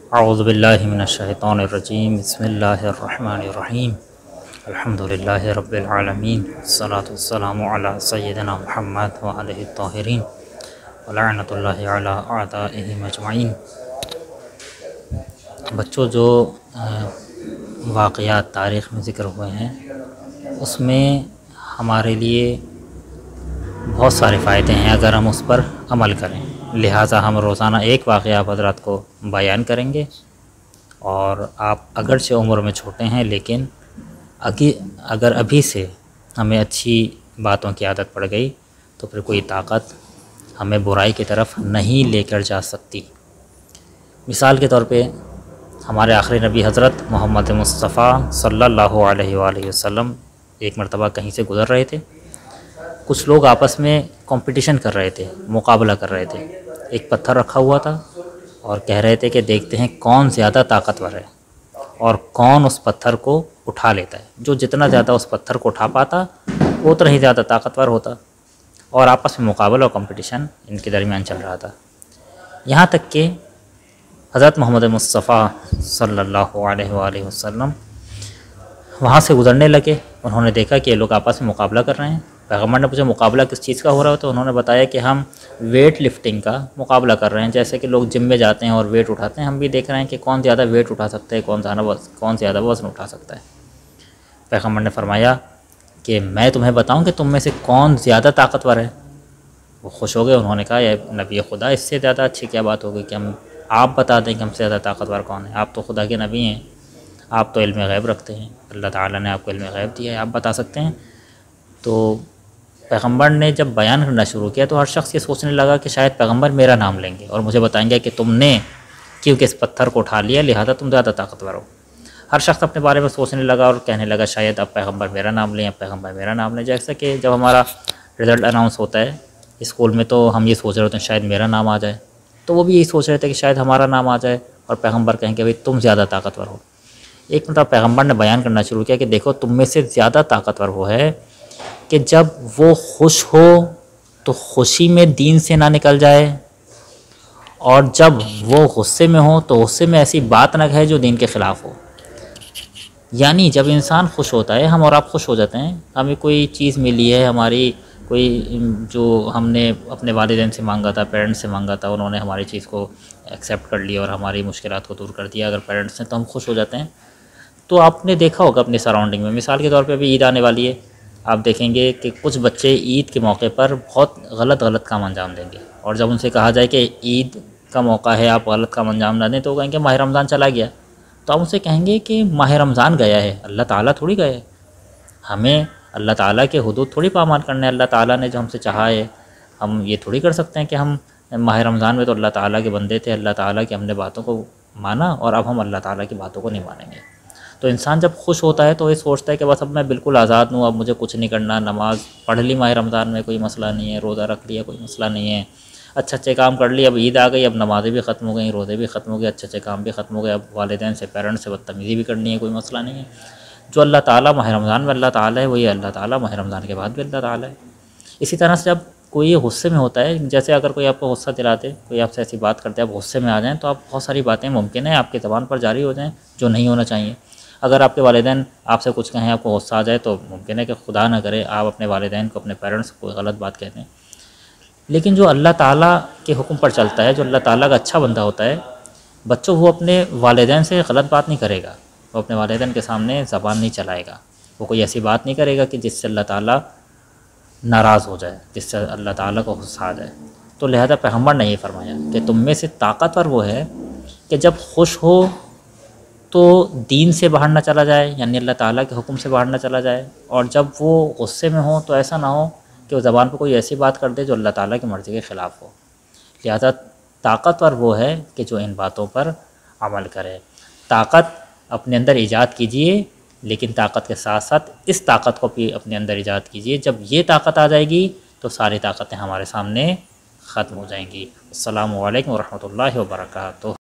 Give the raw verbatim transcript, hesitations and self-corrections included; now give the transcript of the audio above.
اعوذ باللہ من الشیطان الرجیم بسم اللہ الرحمن الرحیم الحمد للہ رب العالمین والصلاة والسلام علی سیدنا محمد وعلیہ الطاہرین ولعنۃ اللہ علی اعدائہم اجمعین۔ بچوں، جو واقعات تاریخ میں ذکر ہوئے ہیں اس میں ہمارے لیے بہت سارے فائدے ہیں اگر ہم اس پر عمل کریں، لہٰذا ہم روزانہ ایک واقعہ آپ حضرات کو بیان کریں گے۔ اور آپ اگرچہ عمر میں چھوٹے ہیں لیکن اگر ابھی سے ہمیں اچھی باتوں کی عادت پڑ گئی تو پھر کوئی طاقت ہمیں برائی کی طرف نہیں لے کر جا سکتی۔ مثال کے طور پہ ہمارے آخری نبی حضرت محمد مصطفیٰ صلی اللہ علیہ وآلہ وسلم ایک مرتبہ کہیں سے گزر رہے تھے۔ کچھ لوگ آپس میں کمپٹیشن کر رہے تھے، مقابلہ کر رہے تھے۔ ایک پتھر رکھا ہوا تھا اور کہہ رہے تھے کہ دیکھتے ہیں کون زیادہ طاقتور ہے اور کون اس پتھر کو اٹھا لیتا ہے۔ جو جتنا زیادہ اس پتھر کو اٹھا پاتا وہ اتنا ہی زیادہ طاقتور ہوتا، اور آپس میں مقابلہ اور کمپٹیشن ان کے درمیان چل رہا تھا۔ یہاں تک کہ حضرت محمد مصطفیٰ صلی اللہ علیہ وآلہ وسلم وہاں سے گزرنے لگے۔ انہوں نے دیکھا کہ یہ لوگ آپس میں مقابلہ کر رہے ہیں۔ پیغمبر نے پوچھا مقابلہ کس چیز کا ہو رہا ہے؟ تو انہوں نے بتایا کہ ہم ویٹ لفٹنگ کا مقابلہ کر رہے ہیں، جیسے کہ لوگ جم میں جاتے ہیں اور ویٹ اٹھاتے ہیں، ہم بھی دیکھ رہے ہیں کہ کون زیادہ ویٹ اٹھا سکتا ہے، کون زیادہ کون زیادہ وزن اٹھا سکتا ہے۔ پیغمبر نے فرمایا کہ میں تمہیں بتاؤں کہ تم میں سے کون زیادہ طاقتور ہے؟ وہ خوش ہو گئے۔ انہوں نے کہا یا نبی خدا، اس سے زیادہ اچھی کیا بات ہوگی کہ ہم آپ بتا دیں کہ ہم سے زیادہ طاقتور کون ہے؟ آپ تو خدا کے نبی ہیں، آپ تو علم غیب رکھتے ہیں، اللہ تعالیٰ نے آپ کو علم غیب دیا ہے، آپ بتا سکتے ہیں۔ تو پیغمبر نے جب بیان کرنا شروع کیا تو ہر شخص یہ سوچنے لگا کہ شاید پیغمبر میرا نام لیں گے اور مجھے بتائیں گے کہ تم نے کیونکہ اس پتھر کو اٹھا لیا لہذا تم زیادہ طاقتور ہو۔ ہر شخص اپنے بارے میں سوچنے لگا اور کہنے لگا شاید اب پیغمبر میرا نام لیں، اب پیغمبر میرا نام لیں۔ جیسا کہ جب ہمارا رزلٹ اناؤنس ہوتا ہے اسکول میں تو ہم یہ سوچ رہے ہوتے ہیں شاید میرا نام آ جائے، تو وہ بھی یہی سوچ رہے تھے کہ شاید ہمارا نام آ جائے اور پیغمبر کہیں کہ بھائی تم زیادہ طاقتور ہو۔ ایک مرتبہ پیغمبر نے بیان کرنا شروع کیا کہ دیکھو تم میں سے زیادہ طاقتور وہ ہے کہ جب وہ خوش ہو تو خوشی میں دین سے نہ نکل جائے، اور جب وہ غصے میں ہو تو غصے میں ایسی بات نہ کہے جو دین کے خلاف ہو۔ یعنی جب انسان خوش ہوتا ہے، ہم اور آپ خوش ہو جاتے ہیں، ہمیں کوئی چیز ملی ہے، ہماری کوئی جو ہم نے اپنے والدین سے مانگا تھا، پیرنٹس سے مانگا تھا، انہوں نے ہماری چیز کو ایکسیپٹ کر لیا اور ہماری مشکلات کو دور کر دیا اگر پیرنٹس نے، تو ہم خوش ہو جاتے ہیں۔ تو آپ نے دیکھا ہوگا اپنی سراؤنڈنگ میں، مثال کے طور پہ ابھی عید آنے والی ہے، آپ دیکھیں گے کہ کچھ بچے عید کے موقع پر بہت غلط غلط کام انجام دیں گے، اور جب ان سے کہا جائے کہ عید کا موقع ہے آپ غلط کام انجام نہ دیں تو وہ کہیں گے ماہ رمضان چلا گیا۔ تو آپ ان سے کہیں گے کہ ماہ رمضان گیا ہے، اللہ تعالیٰ تھوڑی گیا ہے، ہمیں اللہ تعالیٰ کے حدود تھوڑی پامال کرنے ہیں۔ اللہ تعالیٰ نے جو ہم سے چاہا ہے ہم یہ تھوڑی کر سکتے ہیں کہ ہم ماہ رمضان میں تو اللہ تعالیٰ کے بندے تھے، اللہ تعالیٰ کی ہم نے باتوں کو مانا اور اب ہم اللہ تعالیٰ کی باتوں کو نہیں مانیں گے۔ تو انسان جب خوش ہوتا ہے تو یہ سوچتا ہے کہ بس اب میں بالکل آزاد ہوں، اب مجھے کچھ نہیں کرنا، نماز پڑھ لی ماہ رمضان میں کوئی مسئلہ نہیں ہے، روزہ رکھ لیا کوئی مسئلہ نہیں ہے، اچھے اچھے کام کر لیے، اب عید آ گئی، اب نمازیں بھی ختم ہو گئیں، روزے بھی ختم ہو گئے، اچھے اچھے کام بھی ختم ہو گئے، اب والدین سے پیرنٹس سے بدتمیزی بھی کرنی ہے، کوئی مسئلہ نہیں ہے۔ جو اللہ تعالیٰ ماہ رمضان میں اللہ تعالیٰ ہے وہی اللہ تعالیٰ ماہ رمضان کے بعد بھی اللہ تعالیٰ ہے۔ اسی طرح سے جب کوئی غصے میں ہوتا ہے، جیسے اگر کوئی آپ کو غصہ دلاتے، کوئی آپ سے ایسی بات کرتے آپ غصے میں آ جائیں تو آپ بہت ساری باتیں ممکن ہے آپ کی زبان پر جاری ہو جائیں جو نہیں ہونا چاہیے۔ اگر آپ کے والدین آپ سے کچھ کہیں، آپ کو غصہ آ جائے تو ممکن ہے کہ خدا نہ کرے آپ اپنے والدین کو، اپنے پیرنٹس کو کوئی غلط بات کہتے ہیں۔ لیکن جو اللہ تعالیٰ کے حکم پر چلتا ہے، جو اللہ تعالیٰ کا اچھا بندہ ہوتا ہے، بچوں وہ اپنے والدین سے غلط بات نہیں کرے گا، وہ اپنے والدین کے سامنے زبان نہیں چلائے گا، وہ کوئی ایسی بات نہیں کرے گا کہ جس سے اللہ تعالیٰ ناراض ہو جائے، جس سے اللہ تعالیٰ کو غصہ آ جائے۔ تو لہذا پیغمبر نے یہ فرمایا کہ تم میں سے طاقتور وہ ہے کہ جب خوش ہو تو دین سے باہر نہ چلا جائے، یعنی اللہ تعالیٰ کے حکم سے باہر نہ چلا جائے، اور جب وہ غصے میں ہو تو ایسا نہ ہو کہ وہ زبان پہ کوئی ایسی بات کر دے جو اللہ تعالیٰ کی مرضی کے خلاف ہو۔ لہذا طاقتور وہ ہے کہ جو ان باتوں پر عمل کرے۔ طاقت اپنے اندر ایجاد کیجئے، لیکن طاقت کے ساتھ ساتھ اس طاقت کو بھی اپنے اندر ایجاد کیجئے۔ جب یہ طاقت آ جائے گی تو ساری طاقتیں ہمارے سامنے ختم ہو جائیں گی۔ السلام علیکم ورحمۃ اللہ وبرکاتہ۔